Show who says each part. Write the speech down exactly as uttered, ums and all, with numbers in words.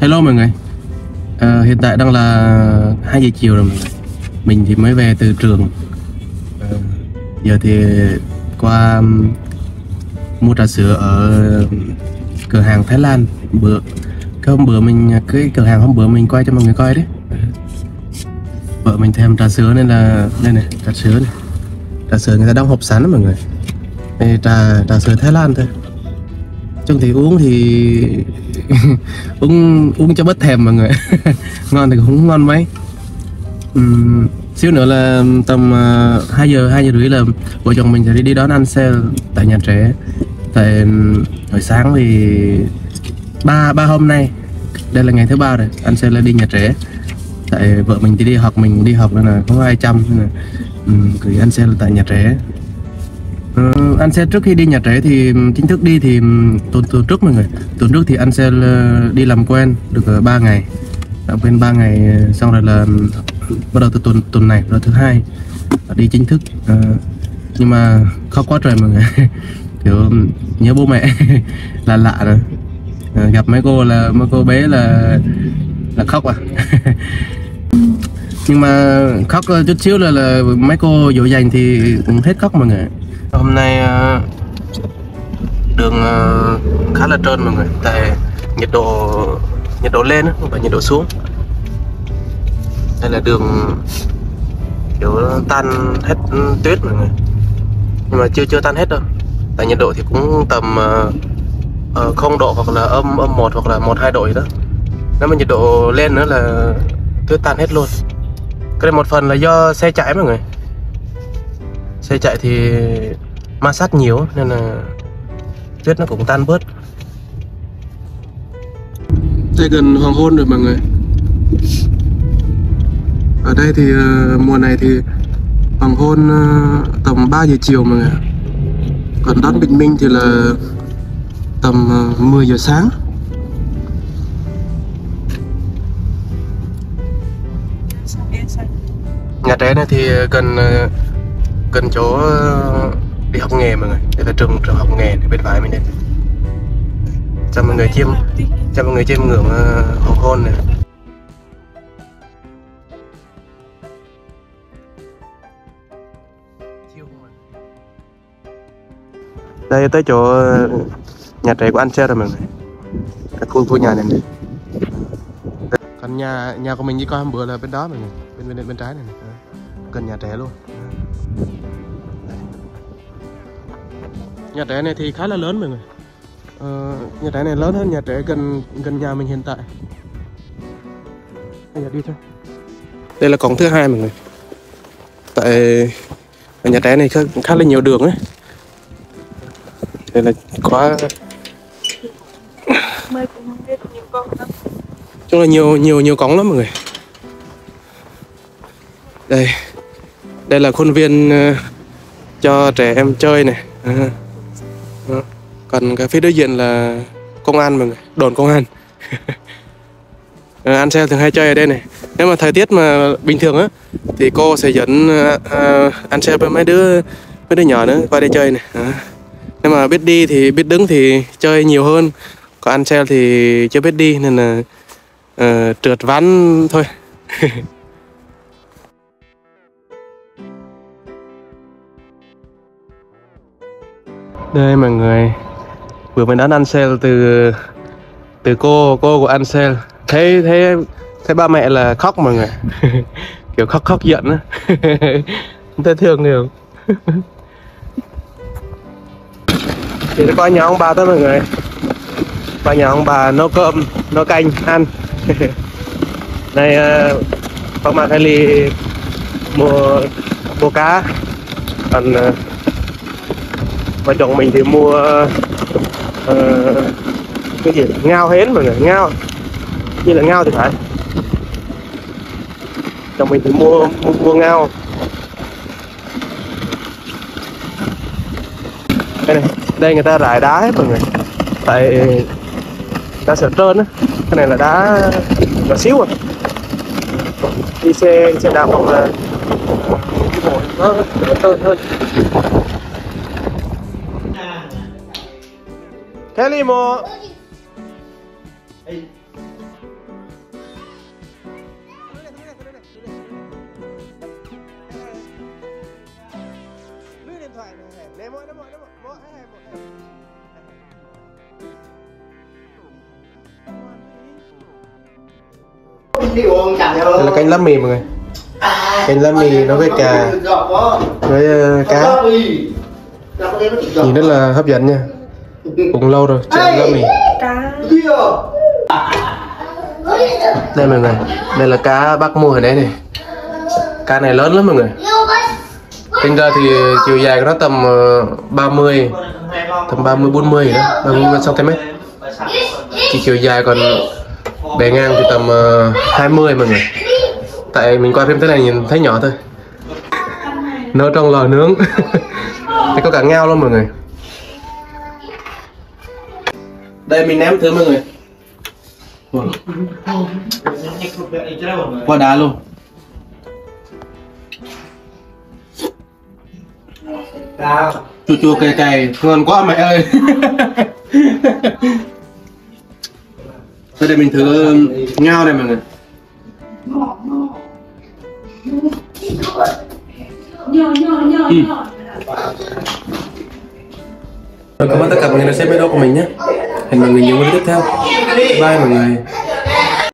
Speaker 1: Hello mọi người, à, hiện tại đang là hai giờ chiều rồi mọi người. Mình thì mới về từ trường. à, Giờ thì qua um, mua trà sữa ở cửa hàng Thái Lan. Bữa cái hôm bữa mình cái cửa hàng hôm bữa mình quay cho mọi người coi đấy. Vợ mình thèm trà sữa nên là đây này, trà sữa này, trà sữa người ta đóng hộp sẵn đó mọi người. Đây trà trà sữa Thái Lan thôi. Trong thì uống thì uống uống cho bớt thèm mọi người. Ngon thì cũng không ngon mấy. uhm, xíu nữa là tầm uh, hai giờ hai giờ rưỡi là vợ chồng mình sẽ đi, đi đón anh xe tại nhà trẻ. Tại hồi sáng thì ba ba hôm nay đây là ngày thứ ba rồi anh sẽ là đi nhà trẻ. Tại vợ mình thì đi học, mình đi học nên là không có ai chăm nên là um, gửi anh xe tại nhà trẻ. Uh, anh sẽ trước khi đi nhà trẻ thì chính thức đi thì tuần tuần trước mọi người, tuần trước thì anh sẽ đi làm quen được ba ngày, làm quen ba ngày xong rồi là bắt đầu từ tuần tuần này rồi thứ hai đi chính thức. Uh, nhưng mà khóc quá trời mọi người. Kiểu nhớ bố mẹ. Là lạ rồi. Uh, gặp mấy cô là mấy cô bé là là khóc à. Nhưng mà khóc chút xíu là là mấy cô dỗ dành thì cũng hết khóc mọi người. Hôm nay uh, đường uh, khá là trơn mọi người, tại nhiệt độ nhiệt độ lên không phải nhiệt độ xuống. Đây là đường kiểu tan hết tuyết mọi người, nhưng mà chưa chưa tan hết đâu. Tại nhiệt độ thì cũng tầm uh, uh, không độ hoặc là âm âm một hoặc là một hai độ gì đó. Nếu mà nhiệt độ lên nữa là tuyết tan hết luôn. Cái này một phần là do xe chạy mọi người, xe chạy thì ma sát nhiều nên là tuyết nó cũng tan bớt. Đây gần hoàng hôn rồi mọi người. Ở đây thì uh, mùa này thì hoàng hôn uh, tầm ba giờ chiều mọi người. Còn đón bình minh thì là tầm uh, mười giờ sáng. Nhà trẻ này thì gần uh, gần chỗ uh, đi học nghề mọi người. Đây là trường trường học nghề bên phải mình đây. Cho mọi người chiêm cho mọi người chiêm ngưỡng uh, hoàng hôn này. Đây tới chỗ nhà trẻ của anh xe rồi mọi người. Cái khu khu nhà này này. Còn nhà nhà của mình đi coi hôm bữa là bên đó mọi người, bên bên bên trái này, này. Gần nhà trẻ luôn. Nhà trẻ này thì khá là lớn mọi người. Ờ, nhà trẻ này lớn hơn nhà trẻ gần gần nhà mình hiện tại. Bây giờ đi thôi. Đây là cổng thứ hai mọi người. Tại nhà trẻ này khá, khá là nhiều đường ấy. Đây là khóa. Chung là nhiều nhiều nhiều cổng lắm mọi người. Đây, đây là khuôn viên uh, cho trẻ em chơi này. À, đó. Còn cái phía đối diện là công an mọi người, đồn công an. À, anh xe thường hay chơi ở đây này. Nếu mà thời tiết mà bình thường á thì cô sẽ dẫn uh, uh, anh xe với mấy đứa mấy đứa nhỏ nữa qua đây chơi này. À. Nếu mà biết đi thì biết đứng thì chơi nhiều hơn. Còn anh xe thì chưa biết đi nên là uh, trượt ván thôi. Đây mọi người, vừa mới đón Ansel từ từ cô cô của Ansel. Thấy thấy thấy ba mẹ là khóc mọi người. Kiểu khóc khóc giận á. Không thấy thương được. Thì qua nhà ông bà thôi mọi người. Qua nhà ông bà nấu cơm, nấu canh ăn. Đây uh, con mang cái ly mua mua cá. Còn uh, vợ chồng mình thì mua uh, cái gì ngao hến mọi người, ngao như là ngao thì phải. Chồng mình thì mua mua, mua ngao. Đây này, đây người ta rải đá hết mọi người. Tại đá sợ trơn á, cái này là đá nhỏ xíu à. Đi xe đi xe đạp hoặc là cái bộ nó trơn hơn. Kelly mo. Đây là canh lá mì mọi người. Canh lá mì nó với cà, với uh, cá. Nhìn rất là hấp dẫn nha. Cũng lâu rồi chưa ăn lá mì. Đây mọi người, đây là cá bác mua ở đấy này. Cá này lớn lắm mọi người. Tính ra thì chiều dài của nó tầm ba mươi, tầm ba mươi bốn mươi đó, ba mươi xăng ti mét. Chỉ chiều dài còn bề ngang thì tầm hai mươi mọi người. Tại mình quay phim thế này nhìn thấy nhỏ thôi. Nấu trong lò nướng. Đây có cả ngao luôn mọi người. Đây mình ném thử mọi người. Qua đá luôn. Chua chua cay cay ngon quá mẹ ơi. Đây để mình thử ngao này mọi người. Ừ. Rồi, cảm ơn tất cả mọi người đã xem video của mình nhé. Hẹn mọi người nhiều video tiếp theo. Bye mọi người.